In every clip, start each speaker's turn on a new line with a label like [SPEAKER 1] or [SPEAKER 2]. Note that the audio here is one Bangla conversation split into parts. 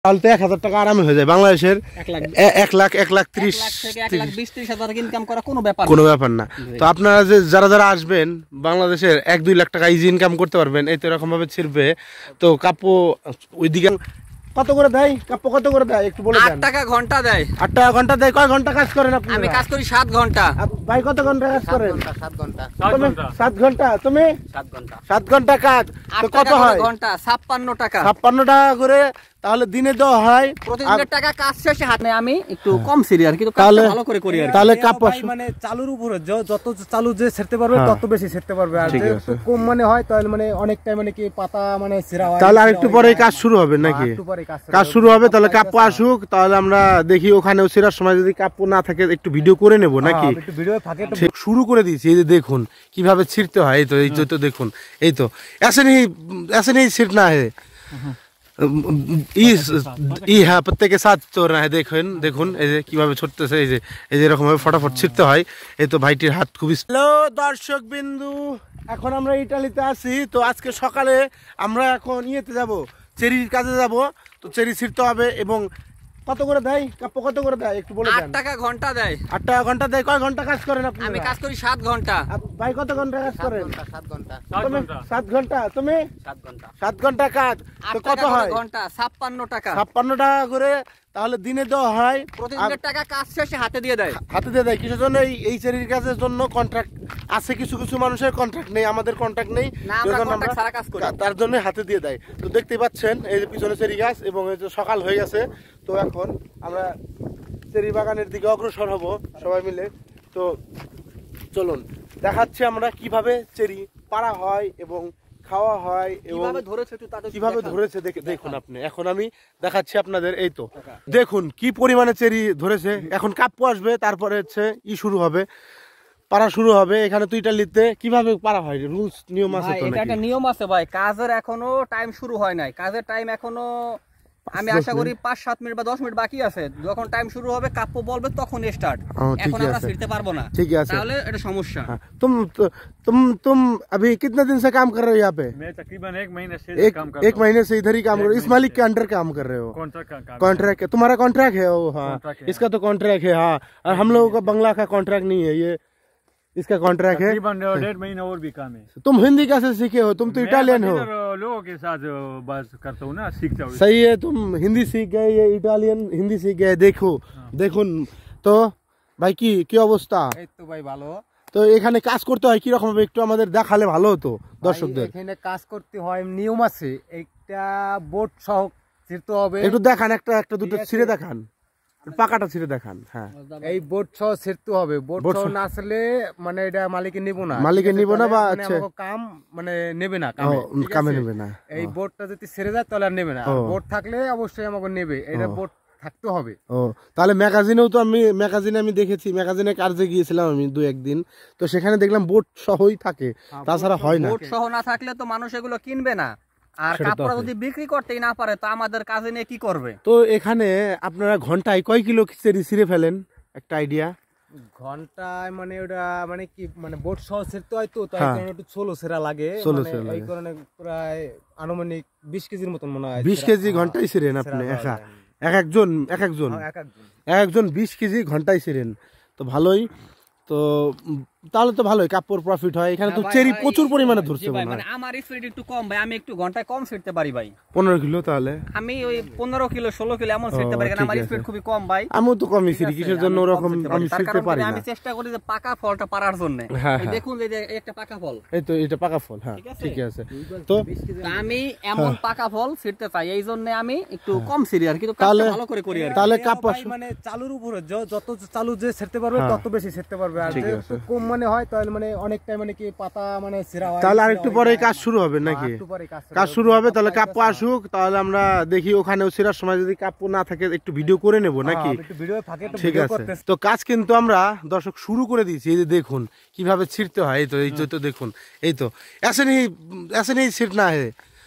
[SPEAKER 1] তাহলে তো 1000 টাকা আরামে হয়ে যায় বাংলাদেশের 1,30,000 কোনো ব্যাপার না। তো আপনারা যে যারা আসবেন বাংলাদেশের 1-2 লাখ টাকা ইজি ইনকাম করতে পারবেন এই তো এরকম ভাবে ছিড়বে। তো কাপো ওইদিকে কত করে দেয়? কাপো কত করে দেয় একটু বলে দেন।
[SPEAKER 2] 8 টাকা ঘন্টা দেয়।
[SPEAKER 1] 8 টাকা ঘন্টা দেয়। কয় ঘন্টা কাজ করেন আপনি?
[SPEAKER 2] আমি কাজ করি 7 ঘন্টা।
[SPEAKER 1] ভাই কত ঘন্টা কাজ করেন?
[SPEAKER 2] 7 ঘন্টা।
[SPEAKER 1] 7 ঘন্টা। তুমি
[SPEAKER 2] 7 ঘন্টা।
[SPEAKER 1] 7 ঘন্টা কাজ। তো কত হয়?
[SPEAKER 2] ঘন্টা 56 টাকা।
[SPEAKER 1] 56 টাকা করে তাহলে দিনে দেওয়া হয়।
[SPEAKER 2] প্রতিদিনের টাকা কাজ শেষে হাতে আমি একটু কম সিরি আর কিন্তু
[SPEAKER 1] কাজটা
[SPEAKER 2] ভালো করে করি আর।
[SPEAKER 1] তাহলে কাপো
[SPEAKER 3] মানে চালুর উপরে যত চালু যে ছেড়তে পারবে তত বেশি ছেড়তে পারবে। আর যে কম মানে হয় তাহলে মানে অনেকটাই মানে কি পাতা মানে ছেঁড়া হয়।
[SPEAKER 1] তাহলে আরেকটু পরে কাজ শুরু হবে নাকি? কাজ শুরু হবে তাহলে কাপো আসুক, তাহলে আমরা দেখি ওখানেও ছেঁড়ার সময় যদি কাপো না থাকে একটু ভিডিও করে নেব নাকি?
[SPEAKER 3] একটু ভিডিও থাকে
[SPEAKER 1] শুরু করে দিয়েছি। এই যে দেখুন কিভাবে ছিঁড়তে হয়। এই তো দেখুন এই তো ऐसे नहीं ছিঁড়না है। হ্যাঁ প্রত্যেকে সাথ চোর है। দেখুন এই যে কিভাবে ছুটতেছে। এই যে এরকম ভাবে ফটাফট ছিঁড়তে হয়। এই তো ভাইটির হাত খুবই। হ্যালো দর্শক বিন্দু, এখন আমরা ইটালিতে আছি। তো আজকে সকালে আমরা এখন ইয়েতে যাব, চেরির কাজে যাব। তো চেরি ছিঁড়তে হবে। এবং কত করে দেয়? কাপো কত করে দেয় একটু বলে দেন।
[SPEAKER 2] 8 টাকা ঘন্টা দেয়।
[SPEAKER 1] 8 টাকা ঘন্টা দেয়। কয় ঘন্টা কাজ করেন আপনি?
[SPEAKER 2] আমি কাজ করি 7 ঘন্টা।
[SPEAKER 1] ভাই কত ঘন্টা কাজ করেন?
[SPEAKER 2] 7 ঘন্টা।
[SPEAKER 1] 7 ঘন্টা। তুমি
[SPEAKER 2] 7 ঘন্টা।
[SPEAKER 1] 7 ঘন্টা কাজ। তো কত হয়?
[SPEAKER 2] ঘন্টা 56 টাকা।
[SPEAKER 1] 56 টাকা করে তাহলে দিনে দেওয়া হয়।
[SPEAKER 2] প্রতিদিনের টাকা কাজ শেষে হাতে দিয়ে দেয়।
[SPEAKER 1] হাতে দিয়ে দেয়। কিসের জন্য? এই চেরির কাজের জন্য কন্ট্রাক্ট আছে। কিছু মানুষের কন্ট্রাক্ট নেই, আমাদের কন্ট্রাক্ট নেই, তার জন্য হাতে দিয়ে দেয়। তো দেখতেই পাচ্ছেন এই যে পিছনে চেরি গাছ এবং এই যে সকাল হয়ে গেছে। তো এখন আমরা চেরি বাগানের দিকে অগ্রসর হব সবাই মিলে। তো চলুন দেখাচ্ছি আমরা কিভাবে চেরি পাড়া হয় এবং খাওয়া হয় এবং কিভাবে ধরেছে দেখুন আপনি। এখন আমি দেখাচ্ছি আপনাদের। এই তো দেখুন কি পরিমাণে চেরি ধরেছে। এখন কাপ্পো আসবে, তারপরে হচ্ছে শুরু হবে, পাড়া শুরু হবে। এখানে তো ইটালিতে কিভাবে পাড়া হয়, রুলস নিয়ম আছে তো?
[SPEAKER 2] এটা একটা নিয়ম আছে ভাই। কাজের এখনো টাইম শুরু হয় নাই। কাজের টাইম এখনো আমি আশা করি 5-7 মিনিট বা 10 মিনিট বাকি আছে। যখন টাইম শুরু হবে কাপ্পো বলবে তখন স্টার্ট। এখন আমরা ছিড়তে পারবো না।
[SPEAKER 1] ঠিক আছে,
[SPEAKER 2] তাহলে এটা সমস্যা।
[SPEAKER 1] तुम अभी कितने दिन से काम कर रहे हो यहाँ पे?
[SPEAKER 4] मैं तकरीबन 1 महीने से काम कर रहा हूँ।
[SPEAKER 1] 1 महीने से इधर ही काम कर रहे हो। इस मालिक के अंडर काम कर रहे हो? कॉन्ट्रैक्ट। तुम्हारा कॉन्ट्रैक्ट है वो? हाँ, इसका तो कॉन्ट्रैक्ट है। हाँ, और हम लोगों का बंगला का कॉन्ट्रैक्ट नहीं है, ये इसका कॉन्ट्रैक्ट है।
[SPEAKER 4] तकरीबन 1.5 महीना और भी काम है।
[SPEAKER 1] तुम हिंदी कैसे सीखे हो? तुम तो इटालियन हो।
[SPEAKER 4] लोगों के साथ बात करता हूँ ना, सीखता हूँ।
[SPEAKER 1] सही है, तुम हिंदी सीख गए, ये इटालियन हिंदी सीख गए। দেখুন তো ভাই কি অবস্থা?
[SPEAKER 3] এই তো ভাই ভালো।
[SPEAKER 1] তো এখানে কাজ করতে হয় কি রকম ভাবে একটু আমাদের দেখালে ভালো হতো দর্শকদের।
[SPEAKER 3] এখানে কাজ করতে হয়, নিয়ম আছে। একটা বোর্ড সহ ছিঁড়তে হবে।
[SPEAKER 1] একটু দেখান, একটা দুটো ছিঁড়ে দেখান, পাকাটা ছিঁড়ে দেখান। হ্যাঁ,
[SPEAKER 3] এই বোর্ড সহ ছিঁড়তে হবে। বোর্ড সহ না আসলে মানে এটা মালিকে নিব না,
[SPEAKER 1] বা আচ্ছা
[SPEAKER 3] কাম মানে নেবে না,
[SPEAKER 1] কামে নেবে না।
[SPEAKER 3] এই বোর্ডটা যদি ছেড়ে যায় তাহলে আর নেবে না। বোর্ড থাকলে অবশ্যই আমাকে নেবে। এটা বোর্ড থাকতে হবে।
[SPEAKER 1] তাহলে ম্যাগাজিনেও তো আমি দেখেছি, ম্যাগাজিনে কাজে গিয়েছিলাম আমি 2-1 দিন। তো সেখানে দেখলাম বোর্ড সহই থাকে, তাছাড়া হয় না।
[SPEAKER 2] বোর্ড সহ না থাকলে তো মানুষ এগুলো কিনবে না। আর কাপড় যদি বিক্রি করতেই না পারে তো আমাদের কাজে নিয়ে কি করবে?
[SPEAKER 1] তো এখানে আপনারা ঘন্টায় কয় কিলো চেরি ছিঁড়ে ফেলেন একটা আইডিয়া?
[SPEAKER 3] ঘন্টায় মানে ওটা মানে কি মানে বোর্ড সহ ছিঁড়তে হয় তো, তাই কারণে একটু ছোলো ছেঁড়া লাগে। এই কারণে প্রায় আনুমানিক 20 কেজির মতন মনে হয়।
[SPEAKER 1] 20 কেজি ঘন্টায় ছিঁড়েন আপনি? একজন 20 কেজি ঘন্টায় ছিঁড়েন। তো ভালোই। তো তাহলে তো ভালোই, কাপড় প্রফিট হয়। এখানে তো চেরি প্রচুর পরিমাণে ধরছে।
[SPEAKER 2] মানে আমার স্পিড একটু কম ভাই, আমি একটু ঘন্টায় কম ছিঁড়তে পারি ভাই।
[SPEAKER 1] 15 কিলো? তাহলে
[SPEAKER 2] আমি ওই 15 কিলো 16 কিলো এমন ছিঁড়তে পারি, কারণ আমার স্পিড খুবই কম ভাই।
[SPEAKER 1] আমিও তো কমই ছিঁড়ি, কিসের জন্য ওরকম আমি ছিঁড়তে পারি না।
[SPEAKER 2] আমি চেষ্টা করি যে পাকা ফলটা পারার জন্য। দেখুন এই যে একটা পাকা ফল,
[SPEAKER 1] এই তো এটা পাকা ফল। হ্যাঁ ঠিক আছে। তো
[SPEAKER 2] আমি এমন পাকা ফল ছিঁড়তে চাই, এই জন্য আমি একটু কম ছিঁড়ি আর কিন্তু কাজটা ভালো করে করি আর।
[SPEAKER 1] তাহলে কাপড়
[SPEAKER 3] মানে চালুর উপরে যত চালু যে ছিঁড়তে পারবে তত বেশি ছিঁড়তে পারবে। আর যে কম মানে হয় তাহলে মানে অনেকটাই মানে কি পাতা মানে ছেঁড়া হয়।
[SPEAKER 1] তাহলে আরেকটু পরে কাজ শুরু হবে নাকি? কাজ শুরু হবে, তাহলে কাপ্পো আসুক, তাহলে আমরা দেখি ওখানেও ছেঁড়ার সময় যদি কাপ্পো না থাকে একটু ভিডিও করে নেব নাকি? ঠিক আছে। তো কাজ কিন্তু আমরা দর্শক শুরু করে দিয়েছি। এই যে দেখুন কিভাবে ছিঁড়তে হয়। এই তো দেখুন এই তো ऐसे नहीं ছিঁড়না है।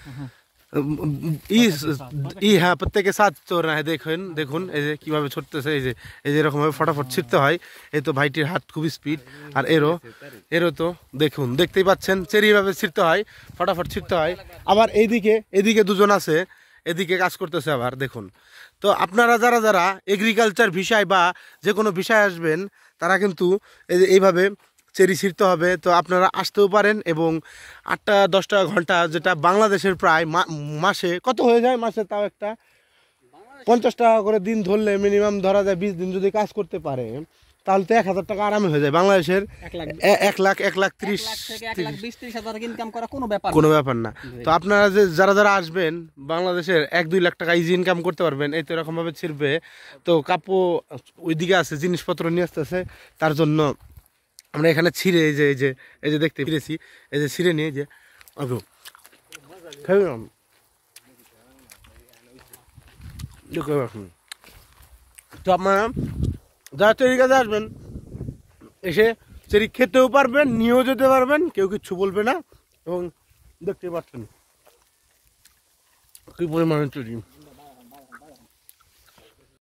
[SPEAKER 1] হ্যাঁ প্রত্যেকে সাথ চোর है। দেখুন এই যে কিভাবে ছুটতেছে। এই যে এরকম ভাবে ফটাফট ছিঁড়তে হয়। এই তো ভাইটির হাত খুবই স্পিড। আর এরও তো দেখুন, দেখতেই পাচ্ছেন চেরি ভাবে ছিঁড়তে হয়, ফটাফট ছিঁড়তে হয়। আবার এইদিকে দুজন আছে, এদিকে কাজ করতেছে আবার দেখুন। তো আপনারা যারা যারা এগ্রিকালচার বিষয় বা যে কোনো বিষয় আসবেন তারা কিন্তু এইভাবে চেরি ছিঁড়তে হবে। তো আপনারা আসতেও পারেন এবং 8-10 ঘন্টা, যেটা বাংলাদেশের প্রায় মাসে কত হয়ে যায়, মাসে তাও একটা 50 টাকা করে দিন ধরলে মিনিমাম ধরা যায় 20 দিন যদি কাজ করতে পারে তাহলে তো 1000 টাকা আরামে হয়ে যায়। বাংলাদেশের
[SPEAKER 2] 1,30,000 ইনকাম করা কোনো ব্যাপার
[SPEAKER 1] না। তো আপনারা যে যারা আসবেন বাংলাদেশের 1-2 লাখ টাকা ইজি ইনকাম করতে পারবেন। এই তো এরকম ভাবে ছিড়বে। তো কাপু ওইদিকে আছে, জিনিসপত্র নিয়ে আসতেছে, তার জন্য আমরা এখানে ছিঁড়ে এই যে দেখতে পেরেছি, এই যে ছিঁড়ে নিয়ে যে তো আপনারা যারা চেরি গাছে আসবেন এসে চেরি খেতেও পারবেন, নিয়েও যেতে পারবেন, কেউ কিচ্ছু বলবে না। এবং দেখতে পাচ্ছেন কি পরিমাণে চেরি।